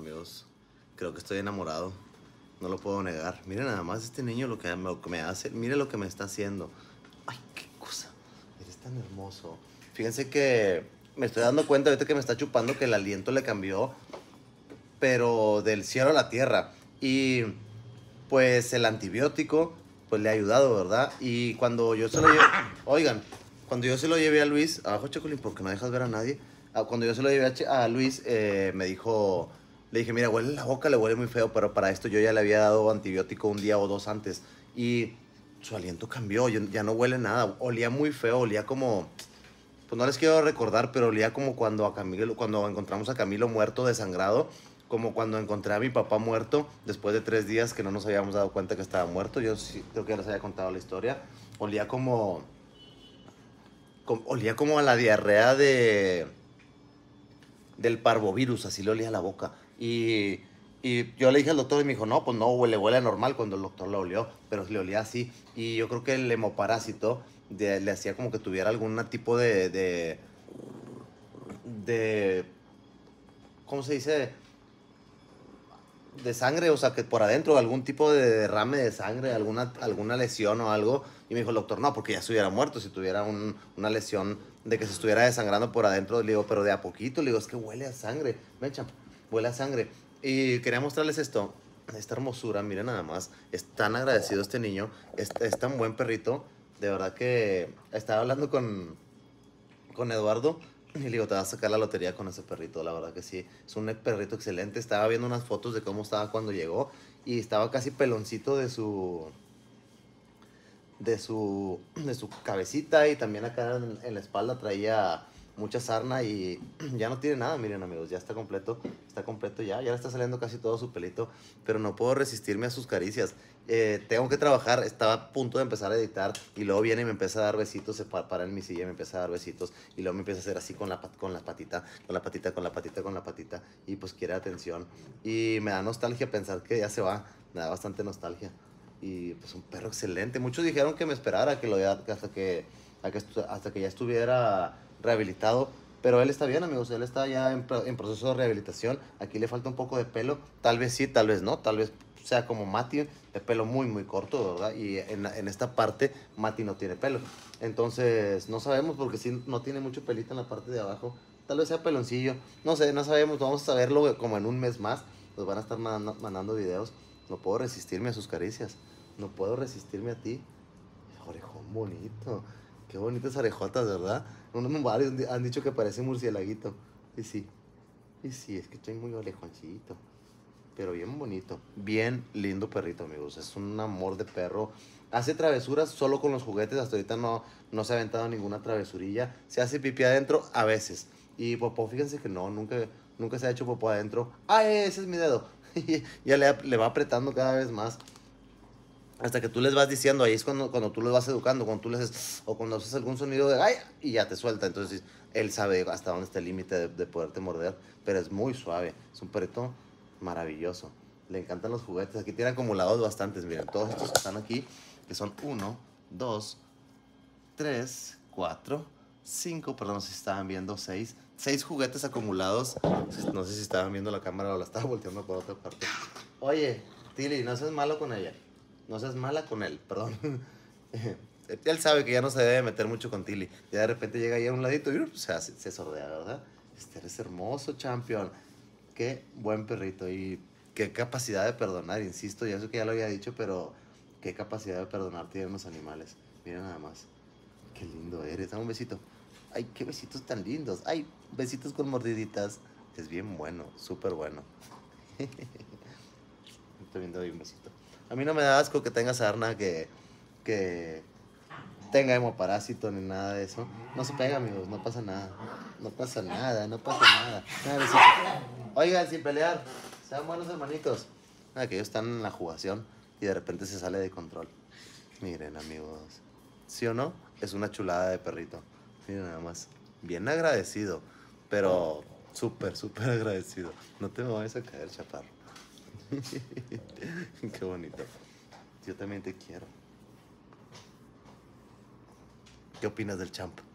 amigos. Creo que estoy enamorado. No lo puedo negar. Miren nada más este niño lo que me hace. Miren lo que me está haciendo. Ay, qué cosa. Eres tan hermoso. Fíjense que me estoy dando cuenta ahorita que me está chupando que el aliento le cambió, pero del cielo a la tierra. Y pues el antibiótico pues le ha ayudado, ¿verdad? Y cuando yo se lo llevé, oigan, cuando yo se lo llevé a Luis, abajo Chocolín, porque no dejas ver a nadie. Cuando yo se lo llevé a Luis, me dijo, le dije, mira, huele la boca, le huele muy feo, pero para esto yo ya le había dado antibiótico un día o dos antes. Y su aliento cambió, ya no huele nada, olía muy feo, olía como, pues no les quiero recordar, pero olía como cuando encontramos a Camilo muerto, desangrado, como cuando encontré a mi papá muerto después de 3 días que no nos habíamos dado cuenta que estaba muerto. Yo sí creo que ya les había contado la historia. Olía olía como a la diarrea del parvovirus, así le olía la boca. Y yo le dije al doctor y me dijo, no, pues no, huele normal cuando el doctor lo olió, pero le olía así. Y yo creo que el hemoparásito le hacía como que tuviera algún tipo de, ¿cómo se dice? De sangre, o sea, que por adentro algún tipo de derrame de sangre, alguna lesión o algo. Y me dijo el doctor, no, porque ya estuviera muerto, si tuviera una lesión de que se estuviera desangrando por adentro. Le digo, pero de a poquito, le digo, es que huele a sangre, mecha, huele a sangre. Y quería mostrarles esto, esta hermosura, miren nada más, es tan agradecido este niño, es tan buen perrito, de verdad que estaba hablando con Eduardo. Y le digo, te vas a sacar la lotería con ese perrito, la verdad que sí. Es un perrito excelente. Estaba viendo unas fotos de cómo estaba cuando llegó. Y estaba casi peloncito de su cabecita. Y también acá en la espalda traía mucha sarna. Y ya no tiene nada, miren amigos. Ya está completo. Está completo ya. Ya le está saliendo casi todo su pelito. Pero no puedo resistirme a sus caricias. Tengo que trabajar, estaba a punto de empezar a editar y luego viene y me empieza a dar besitos, se para en mi silla, me empieza a dar besitos y luego me empieza a hacer así con la patita, con la patita y pues quiere atención y me da nostalgia pensar que ya se va, me da bastante nostalgia y pues un perro excelente. Muchos dijeron que me esperara, hasta que ya estuviera rehabilitado. Pero él está bien, amigos. Él está ya en proceso de rehabilitación. Aquí le falta un poco de pelo. Tal vez sí, tal vez no. Tal vez sea como Mati, de pelo muy, muy corto, ¿verdad? Y en esta parte, Mati no tiene pelo. Entonces, no sabemos porque sí no tiene mucho pelito en la parte de abajo. Tal vez sea peloncillo. No sé, no sabemos. Vamos a saberlo como en un mes más. Nos van a estar mandando videos. No puedo resistirme a sus caricias. No puedo resistirme a ti. Orejón bonito. Qué bonitas orejotas, ¿verdad? Varios han dicho que parece murcielaguito. Y sí. Y sí, es que estoy muy orejoncito. Pero bien bonito. Bien lindo perrito, amigos. Es un amor de perro. Hace travesuras solo con los juguetes. Hasta ahorita no se ha aventado ninguna travesurilla. Se hace pipí adentro a veces. Y popó, fíjense que no, nunca se ha hecho popó adentro. ¡Ay, ese es mi dedo! Ya le va apretando cada vez más. Hasta que tú les vas diciendo, ahí es cuando tú los vas educando, cuando tú les haces, o cuando haces algún sonido de ay, y ya te suelta. Entonces él sabe hasta dónde está el límite de poderte morder, pero es muy suave. Es un perrito maravilloso. Le encantan los juguetes. Aquí tiene acumulados bastantes. Miren, todos estos que están aquí, que son 1, 2, 3, 4, 5, perdón, no sé si estaban viendo 6 juguetes acumulados. No sé si estaban viendo la cámara o la estaba volteando por otra parte. Oye, Tilly, no seas malo con ella. No seas mala con él, perdón. Él sabe que ya no se debe meter mucho con Tilly. Ya de repente llega ahí a un ladito y se sordea, ¿verdad? Eres hermoso, champion. Qué buen perrito y qué capacidad de perdonar, insisto, ya sé que ya lo había dicho, pero qué capacidad de perdonar tienen los animales. Mira nada más. Qué lindo eres. Dame un besito. Ay, qué besitos tan lindos. Ay, besitos con mordiditas. Es bien bueno, súper bueno. También te doy un besito. A mí no me da asco que tenga sarna, que tenga hemoparásito ni nada de eso. No se pega, amigos, no pasa nada. No pasa nada, no pasa nada. Nada, besito. Oigan, sin pelear, sean buenos hermanitos. Nada, que ellos están en la jugación y de repente se sale de control. Miren, amigos. ¿Sí o no? Es una chulada de perrito. Miren nada más. Bien agradecido, pero súper, súper agradecido. No te me vayas a caer, chaparro. Qué bonito. Yo también te quiero. ¿Qué opinas del champ?